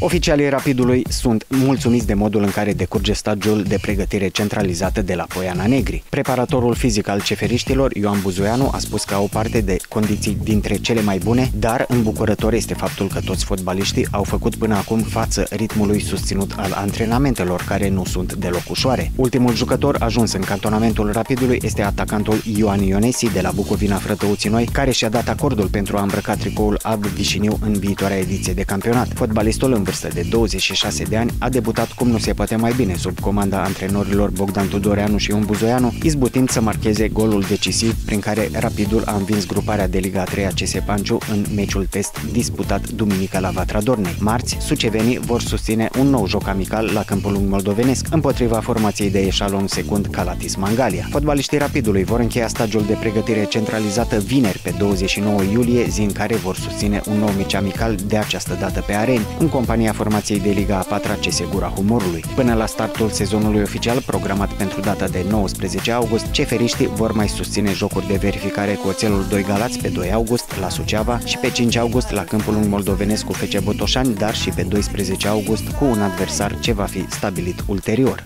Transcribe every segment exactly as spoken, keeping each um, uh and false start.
Oficialii Rapidului sunt mulțumiți de modul în care decurge stagiul de pregătire centralizată de la Poiana Negri. Preparatorul fizic al ceferiștilor, Ioan Buzoianu, a spus că au parte de condiții dintre cele mai bune, dar îmbucurător este faptul că toți fotbaliștii au făcut până acum față ritmului susținut al antrenamentelor, care nu sunt deloc ușoare. Ultimul jucător ajuns în cantonamentul Rapidului este atacantul Ioan Ionesi de la Bucovina Frătăuții Noi, care și-a dat acordul pentru a îmbrăca tricoul alb Vișiniu în viitoarea ediție de campionat. Fotbalistul în vârstă de douăzeci și șase de ani a debutat cum nu se poate mai bine sub comanda antrenorilor Bogdan Tudoreanu și Ioan Buzoianu, izbutind să marcheze golul decisiv prin care Rapidul a învins gruparea de Liga a treia C S Panciu în meciul test disputat duminică la Vatra Dornei. Marți, sucevenii vor susține un nou joc amical la Câmpul Lung moldovenesc împotriva formației de eșalon secund Calatis Mangalia. Fotbaliștii Rapidului vor încheia stagiul de pregătire centralizată vineri pe douăzeci și nouă iulie, zi în care vor susține un nou meci amical, de această dată pe areni, în compania formației de Liga a patra C S Gura Humorului. Până la startul sezonului oficial, programat pentru data de nouăsprezece august, ceferiștii vor mai susține jocuri de verificare cu Oțelul doi Galați pe doi august la Suceava și pe cinci august la Câmpul Lung moldovenesc cu F C Botoșani, dar și pe doisprezece august cu un adversar ce va fi stabilit ulterior.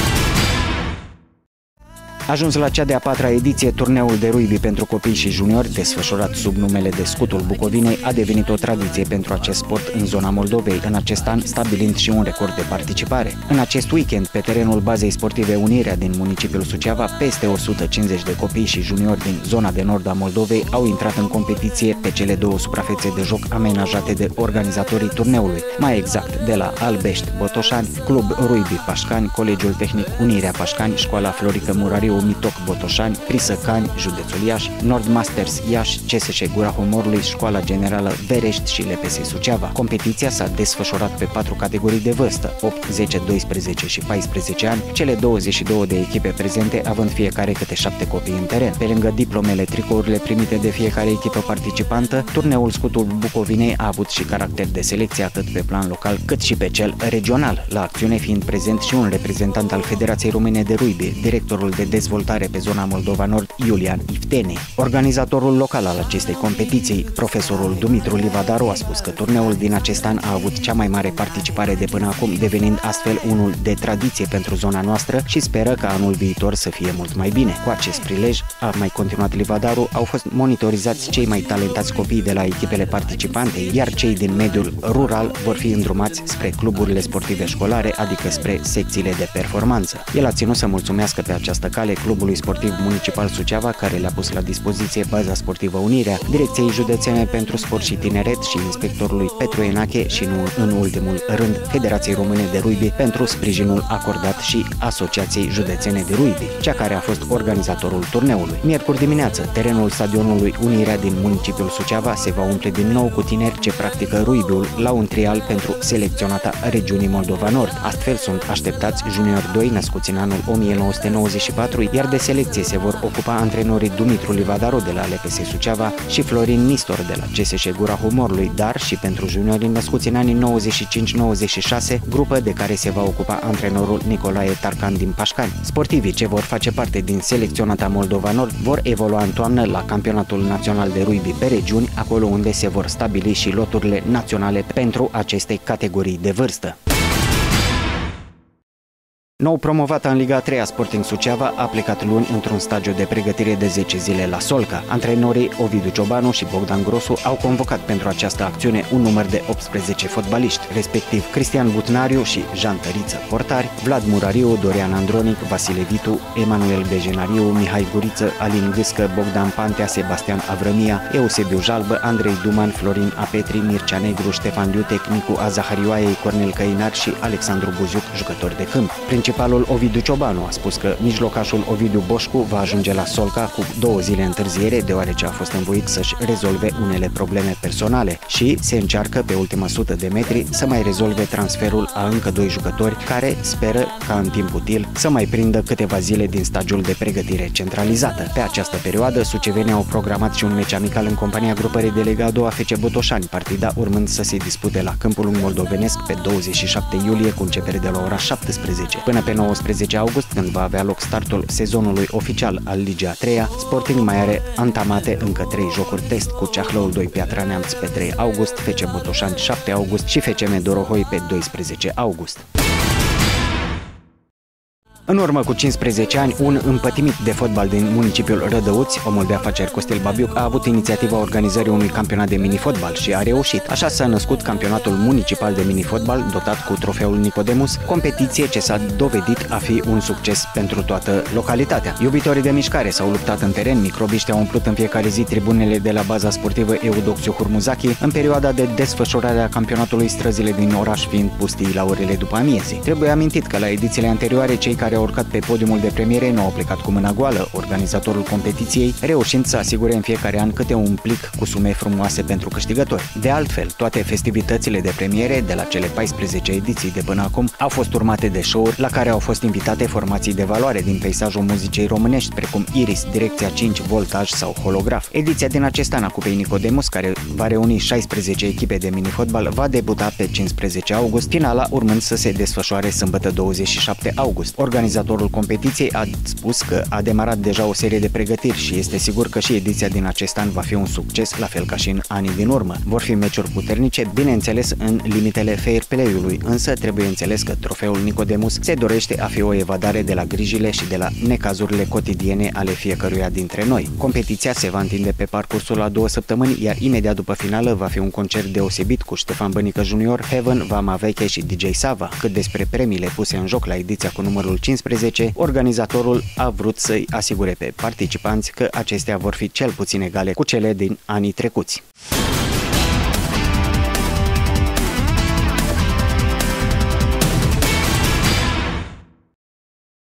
Ajuns la cea de-a patra ediție, turneul de rugby pentru copii și juniori, desfășurat sub numele de Scutul Bucovinei, a devenit o tradiție pentru acest sport în zona Moldovei, în acest an stabilind și un record de participare. În acest weekend, pe terenul bazei sportive Unirea din municipiul Suceava, peste o sută cincizeci de copii și juniori din zona de nord a Moldovei au intrat în competiție pe cele două suprafețe de joc amenajate de organizatorii turneului, mai exact de la Albești Botoșani, Club Rugby Pașcani, Colegiul Tehnic Unirea Pașcani, Școala Florică Murariu Mitoc Botoșani, Prisăcani, județul Iași, Nord Masters Iași, C S S Gura Humorului, Școala Generală Verești și L P S Suceava. Competiția s-a desfășurat pe patru categorii de vârstă, opt, zece, doisprezece și paisprezece ani, cele douăzeci și două de echipe prezente având fiecare câte șapte copii în teren. Pe lângă diplomele, tricourile primite de fiecare echipă participantă, turneul Scutul Bucovinei a avut și caracter de selecție atât pe plan local cât și pe cel regional, la acțiune fiind prezent și un reprezentant al Federației Române de Rugby, directorul de dezvoltare pe zona Moldova Nord, Iulian Iftene. Organizatorul local al acestei competiții, profesorul Dumitru Livadaru, a spus că turneul din acest an a avut cea mai mare participare de până acum, devenind astfel unul de tradiție pentru zona noastră și speră ca anul viitor să fie mult mai bine. Cu acest prilej, a mai continuat Livadaru, au fost monitorizați cei mai talentați copii de la echipele participante, iar cei din mediul rural vor fi îndrumați spre cluburile sportive școlare, adică spre secțiile de performanță. El a ținut să mulțumească pe această cale Clubului Sportiv Municipal Suceava, care le-a pus la dispoziție baza sportivă Unirea, Direcției Județene pentru Sport și Tineret și inspectorului Petru Enache și, nu în ultimul rând, Federației Române de Rugby pentru sprijinul acordat și Asociației Județene de Rugby, cea care a fost organizatorul turneului. Miercuri dimineață, terenul stadionului Unirea din municipiul Suceava se va umple din nou cu tineri ce practică rugby-ul la un trial pentru selecționata regiunii Moldova Nord. Astfel sunt așteptați juniori doi născuți în anul o mie nouă sute nouăzeci și patru, iar de selecție se vor ocupa antrenorii Dumitru Livadaru de la L P S Suceava și Florin Nistor de la C S S Gura Humorului, dar și pentru juniorii născuți în anii nouăzeci și cinci nouăzeci și șase, grupă de care se va ocupa antrenorul Nicolae Tarcan din Pașcani. Sportivii ce vor face parte din selecționata Moldova Nord vor evolua în toamnă la Campionatul Național de Rugby pe regiuni, acolo unde se vor stabili și loturile naționale pentru aceste categorii de vârstă. Nou promovată în Liga a treia, Sporting Suceava a plecat luni într-un stagiu de pregătire de zece zile la Solca. Antrenorii Ovidiu Ciobanu și Bogdan Grosu au convocat pentru această acțiune un număr de optsprezece fotbaliști, respectiv Cristian Butnariu și Jean Tăriță portari, Vlad Murariu, Dorian Andronic, Vasile Vitu, Emanuel Bejenariu, Mihai Guriță, Alin Gâscă, Bogdan Pantea, Sebastian Avrămia, Eusebiu Jalbă, Andrei Duman, Florin Apetri, Mircea Negru, Ștefan Liutec, Nicu Azaharioaiei, Cornel Căinar și Alexandru Buziuc, jucători de câmp. Principalul Ovidiu Ciobanu a spus că mijlocașul Ovidiu Boșcu va ajunge la Solca cu două zile întârziere, deoarece a fost învoit să-și rezolve unele probleme personale și se încearcă pe ultima sută de metri să mai rezolve transferul a încă doi jucători care speră ca în timp util să mai prindă câteva zile din stagiul de pregătire centralizată. Pe această perioadă, sucevenii au programat și un meci amical în compania grupării de Liga a doua F C Botoșani, partida urmând să se dispute la Câmpul Lung moldovenesc pe douăzeci și șapte iulie cu începere de la ora șaptesprezece. Până Până pe nouăsprezece august, când va avea loc startul sezonului oficial al Ligii a treia, Sporting mai are antamate încă trei jocuri test cu Ceahlăul doi Piatra Neamț pe trei august, F C Botoșani șapte august și F C M Dorohoi pe doisprezece august. În urmă cu cincisprezece ani, un împătimit de fotbal din municipiul Rădăuți, omul de afaceri Costel Babiuc, a avut inițiativa organizării unui campionat de minifotbal și a reușit. Așa s-a născut campionatul municipal de minifotbal, dotat cu trofeul Nicodemus, competiție ce s-a dovedit a fi un succes pentru toată localitatea. Iubitorii de mișcare s-au luptat în teren, microbiștii au umplut în fiecare zi tribunele de la baza sportivă Eudoxiu Hurmuzachi, în perioada de desfășurare a campionatului, străzile din oraș fiind pustii la orele după amiezii. Trebuie amintit că la edițiile anterioare, cei care au urcat pe podiumul de premiere nu au plecat cu mâna goală, organizatorul competiției reușind să asigure în fiecare an câte un plic cu sume frumoase pentru câștigători. De altfel, toate festivitățile de premiere de la cele paisprezece ediții de până acum au fost urmate de show-uri la care au fost invitate formații de valoare din peisajul muzicii românești, precum Iris, Direcția cinci, Voltaj sau Holograf. Ediția din acest an a Cupei Nicodemus, care va reuni șaisprezece echipe de minifotbal, va debuta pe cincisprezece august, finala urmând să se desfășoare sâmbătă douăzeci și șapte august. Organizatorul competiției a spus că a demarat deja o serie de pregătiri și este sigur că și ediția din acest an va fi un succes, la fel ca și în anii din urmă. Vor fi meciuri puternice, bineînțeles în limitele fair play-ului, însă trebuie înțeles că trofeul Nicodemus se dorește a fi o evadare de la grijile și de la necazurile cotidiene ale fiecăruia dintre noi. Competiția se va întinde pe parcursul a două săptămâni, iar imediat după finală va fi un concert deosebit cu Ștefan Bănică Junior, Heaven, Vama Veche și D J Sava. Cât despre premiile puse în joc la ediția cu numărul cincisprezece, organizatorul a vrut să-i asigure pe participanți că acestea vor fi cel puțin egale cu cele din anii trecuți.